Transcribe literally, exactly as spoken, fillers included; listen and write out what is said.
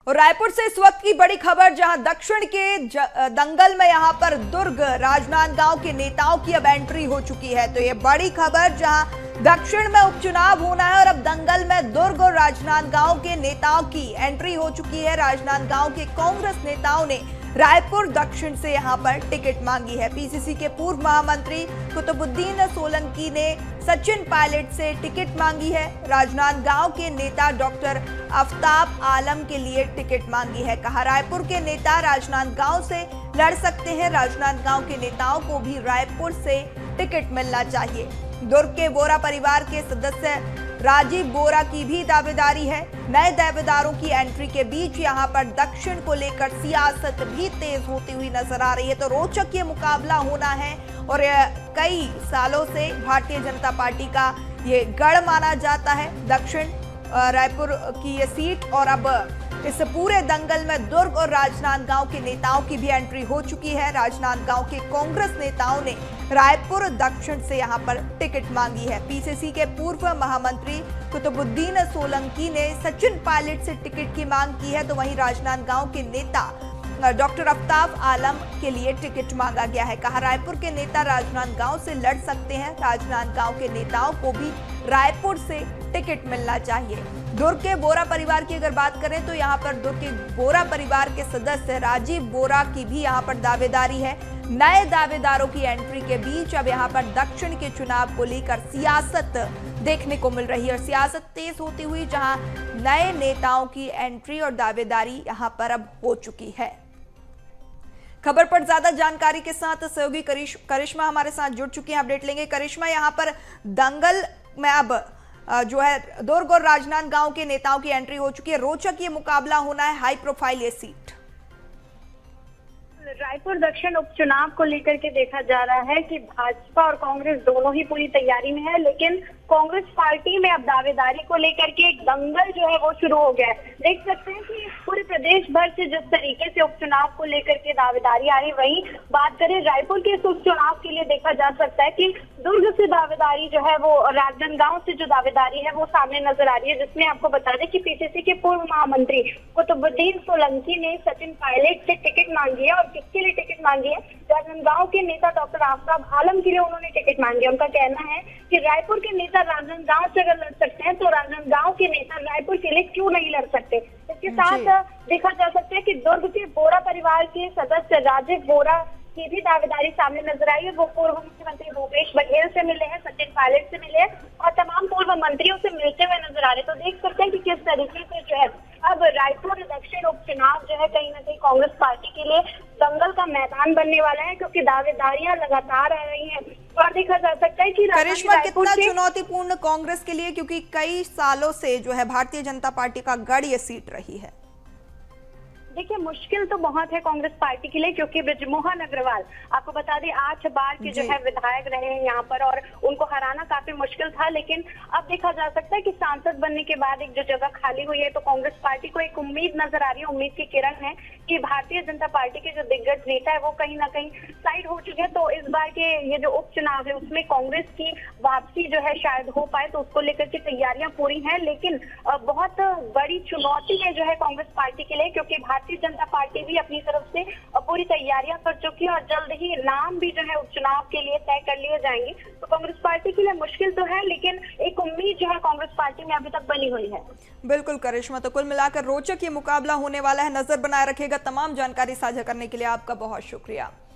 और रायपुर से इस वक्त की बड़ी खबर, जहां दक्षिण के दंगल में यहां पर दुर्ग राजनांदगांव के नेताओं की अब एंट्री हो चुकी है। तो ये बड़ी खबर, जहां दक्षिण में उपचुनाव होना है और अब दंगल में दुर्ग और राजनांदगांव के नेताओं की एंट्री हो चुकी है। राजनांदगांव के कांग्रेस नेताओं ने रायपुर दक्षिण से यहां पर टिकट मांगी है। पीसीसी के पूर्व महामंत्री कुतुबुद्दीन सोलंकी ने सचिन पायलट से टिकट मांगी है। राजनांदगांव के नेता डॉक्टर आफ्ताब आलम के लिए टिकट मांगी है। कहा, रायपुर के नेता राजनांदगांव से लड़ सकते हैं। राजनांदगांव के नेताओं को भी रायपुर से टिकट मिलना चाहिए। दुर्ग के बोरा परिवार के सदस्य राजीव बोरा की भी दावेदारी है। नए दावेदारों की एंट्री के बीच यहां पर दक्षिण को लेकर सियासत भी तेज होती हुई नजर आ रही है। तो रोचक ये मुकाबला होना है और कई सालों से भारतीय जनता पार्टी का ये गढ़ माना जाता है दक्षिण रायपुर की ये सीट। और अब इस पूरे दंगल में दुर्ग और राजनांदगांव के नेताओं की भी एंट्री हो चुकी है। राजनांदगांव के कांग्रेस नेताओं ने रायपुर दक्षिण से यहां पर टिकट मांगी है। पीसीसी के पूर्व महामंत्री कुतुबुद्दीन सोलंकी ने सचिन पायलट से टिकट की मांग की है। तो वहीं राजनांदगांव के नेता डॉक्टर आफ्ताब आलम के लिए टिकट मांगा गया है। कहा, रायपुर के नेता राजनांदगांव से लड़ सकते हैं। राजनांदगांव के नेताओं को भी रायपुर से टिकट मिलना चाहिए। दुर्ग के बोरा परिवार की अगर बात करें तो यहाँ पर दुर्ग के बोरा परिवार के सदस्य राजीव बोरा की भी यहाँ पर दावेदारी है। नए दावेदारों की एंट्री के बीच अब यहाँ पर दक्षिण के चुनाव को लेकर सियासत देखने को मिल रही है और सियासत तेज होती हुई, जहां नए नेताओं की एंट्री और दावेदारी यहाँ पर अब हो चुकी है। खबर पर ज्यादा जानकारी के साथ सहयोगी करिश, करिश्मा हमारे साथ जुड़ चुकी हैं। अपडेट लेंगे। करिश्मा, यहाँ पर दंगल में अब जो है दुर्ग और राजनांदगांव के नेताओं की एंट्री हो चुकी है। रोचक ये मुकाबला होना है, हाई प्रोफाइल ये सीट। रायपुर दक्षिण उपचुनाव को लेकर के देखा जा रहा है कि भाजपा और कांग्रेस दोनों ही पूरी तैयारी में है, लेकिन कांग्रेस पार्टी में अब दावेदारी को लेकर के एक दंगल जो है वो शुरू हो गया है। देख सकते हैं कि पूरे प्रदेश भर से जिस तरीके से उपचुनाव को लेकर के दावेदारी आ रही, वहीं बात करें रायपुर के इस उपचुनाव के लिए देखा जा सकता है कि दुर्ग से दावेदारी जो है वो, राजनांदगांव से जो दावेदारी है वो सामने नजर आ रही है। जिसमें आपको बता दें कि पीसीसी के पूर्व महामंत्री कुतुबुद्दीन सोलंकी ने सचिन पायलट से टिकट मांगी है। और किसके लिए टिकट मांगी है? राजनांदगांव के नेता डॉक्टर आफ्ताब आलम के लिए उन्होंने टिकट मांगी है। उनका कहना है कि रायपुर के नेता राजनांदगांव से अगर लड़ सकते हैं तो राजनांदगांव के नेता रायपुर के लिए क्यों नहीं लड़ सकते। इसके साथ देखा जा सकता है कि दुर्ग के बोरा परिवार के सदस्य राजीव बोरा की भी दावेदारी सामने नजर आई है। वो पूर्व मुख्यमंत्री भूपेश बघेल से मिले हैं, सचिन पायलट से मिले हैं और तमाम पूर्व मंत्रियों से मिलते हुए नजर आ रहे हैं। तो देख सकते हैं कि किस तरीके से जो है अब रायपुर दक्षिण उपचुनाव जो है कहीं ना कहीं कांग्रेस पार्टी के लिए दंगल का मैदान बनने वाला है, क्योंकि दावेदारियां लगातार आ रही हैं। और देखा जा सकता है कि करिश्मा, कितना चुनौतीपूर्ण कांग्रेस के लिए, क्योंकि कई सालों से जो है भारतीय जनता पार्टी का गढ़ ये सीट रही है। देखिए, मुश्किल तो बहुत है कांग्रेस पार्टी के लिए, क्योंकि बृजमोहन अग्रवाल आपको बता दें आठ बार के जो है विधायक रहे हैं यहाँ पर और उनको हराना काफी मुश्किल था। लेकिन अब देखा जा सकता है कि सांसद बनने के बाद एक जो जगह खाली हुई है, तो कांग्रेस पार्टी को एक उम्मीद नजर आ रही है, उम्मीद की किरण है कि भारतीय जनता पार्टी के जो दिग्गज नेता है वो कहीं ना कहीं साइड हो चुके हैं। तो इस बार के ये जो उपचुनाव है उसमें कांग्रेस की वापसी जो है शायद हो पाए, तो उसको लेकर के तैयारियां पूरी हैं। लेकिन बहुत बड़ी चुनौती है जो है कांग्रेस पार्टी के लिए, क्योंकि भारतीय जनता पार्टी भी अपनी तरफ से पूरी तैयारियां कर चुकी है और जल्द ही नाम भी जो है उपचुनाव के लिए तय कर लिए जाएंगे। तो कांग्रेस पार्टी के लिए मुश्किल तो है, लेकिन एक उम्मीद जो है कांग्रेस पार्टी में अभी तक बनी हुई है। बिल्कुल करिश्मा, तो कुल मिलाकर रोचक ये मुकाबला होने वाला है। नजर बनाए रखेगा। तमाम जानकारी साझा करने के लिए आपका बहुत शुक्रिया।